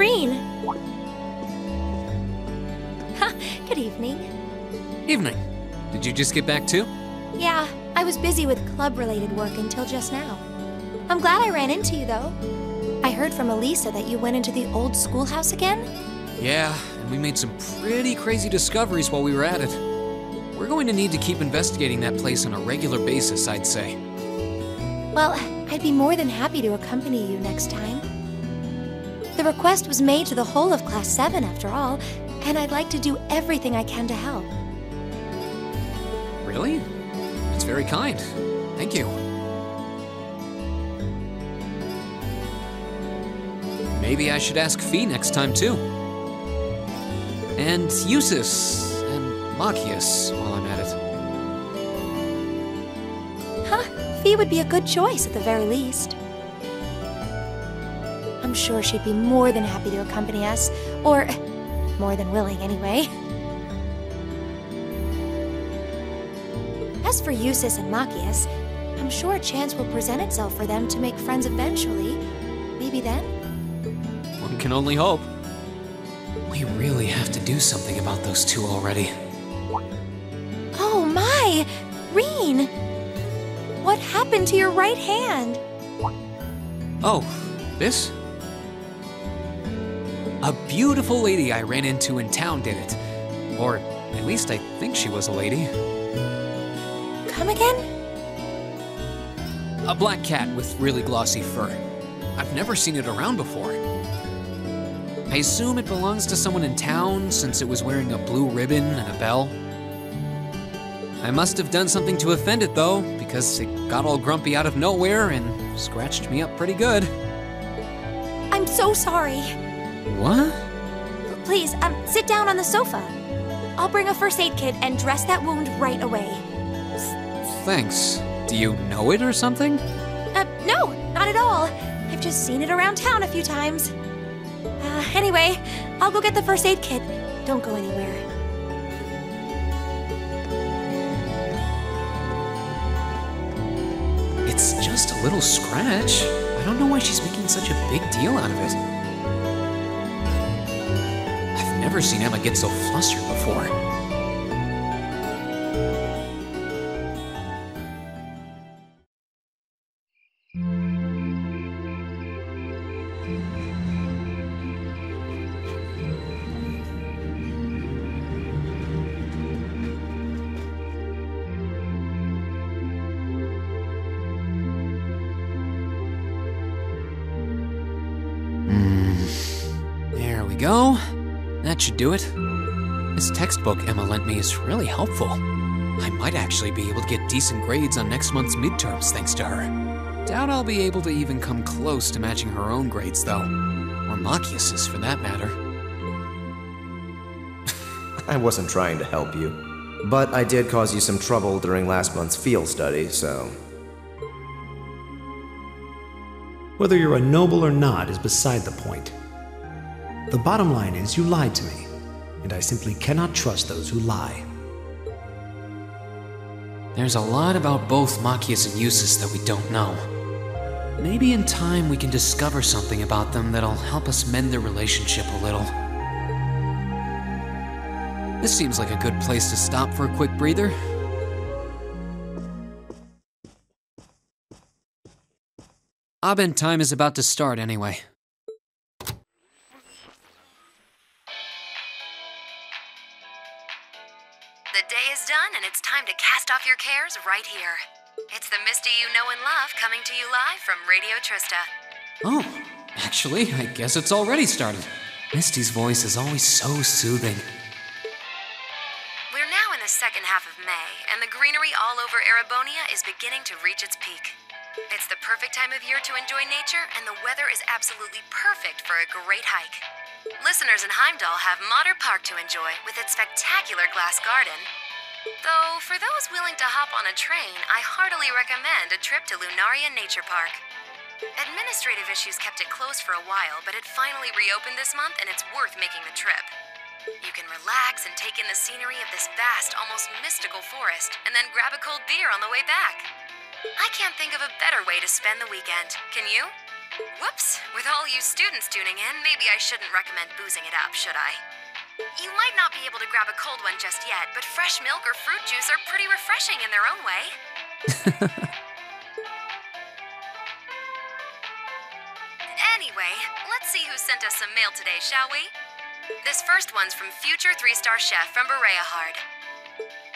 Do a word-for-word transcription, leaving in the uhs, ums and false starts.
Rean! Ha, good evening. Evening. Did you just get back too? Yeah, I was busy with club-related work until just now. I'm glad I ran into you, though. I heard from Elisa that you went into the old schoolhouse again? Yeah, and we made some pretty crazy discoveries while we were at it. We're going to need to keep investigating that place on a regular basis, I'd say. Well, I'd be more than happy to accompany you next time. The request was made to the whole of Class seven, after all, and I'd like to do everything I can to help. Really? That's very kind. Thank you. Maybe I should ask Fee next time, too. And Eusis and Machias while I'm at it. Huh? Fee would be a good choice at the very least. I'm sure she'd be more than happy to accompany us, or more than willing anyway. As for Eusis and Machias, I'm sure a chance will present itself for them to make friends eventually. Maybe then? One can only hope. We really have to do something about those two already. Oh my! Rean! What happened to your right hand? Oh, this? A beautiful lady I ran into in town did it. Or at least I think she was a lady. Come again? A black cat with really glossy fur. I've never seen it around before. I assume it belongs to someone in town since it was wearing a blue ribbon and a bell. I must have done something to offend it though, because it got all grumpy out of nowhere and scratched me up pretty good. I'm so sorry. What? Please, um, sit down on the sofa. I'll bring a first aid kit and dress that wound right away. Thanks. Do you know it or something? Uh, no, not at all. I've just seen it around town a few times. Uh, anyway, I'll go get the first aid kit. Don't go anywhere. It's just a little scratch. I don't know why she's making such a big deal out of it. I've never seen Emma get so flustered before. Go. That should do it. This textbook Emma lent me is really helpful. I might actually be able to get decent grades on next month's midterms thanks to her. Doubt I'll be able to even come close to matching her own grades though. Or Machias's for that matter. I wasn't trying to help you, but I did cause you some trouble during last month's field study, so... Whether you're a noble or not is beside the point. The bottom line is you lied to me, and I simply cannot trust those who lie. There's a lot about both Machias and Eusis that we don't know. Maybe in time we can discover something about them that'll help us mend their relationship a little. This seems like a good place to stop for a quick breather. Abend time is about to start anyway. The day is done and it's time to cast off your cares right here. It's the Misty you know and love coming to you live from Radio Trista. Oh, actually, I guess it's already started. Misty's voice is always so soothing. We're now in the second half of May, and the greenery all over Erebonia is beginning to reach its peak. It's the perfect time of year to enjoy nature, and the weather is absolutely perfect for a great hike. Listeners in Heimdall have Modder Park to enjoy with its spectacular glass garden. Though, for those willing to hop on a train, I heartily recommend a trip to Lunaria Nature Park. Administrative issues kept it closed for a while, but it finally reopened this month and it's worth making the trip. You can relax and take in the scenery of this vast, almost mystical forest, and then grab a cold beer on the way back. I can't think of a better way to spend the weekend, can you? Whoops, with all you students tuning in, maybe I shouldn't recommend boozing it up, should I? You might not be able to grab a cold one just yet, but fresh milk or fruit juice are pretty refreshing in their own way. Anyway, let's see who sent us some mail today, shall we? This first one's from future three-star chef from Berea Hard.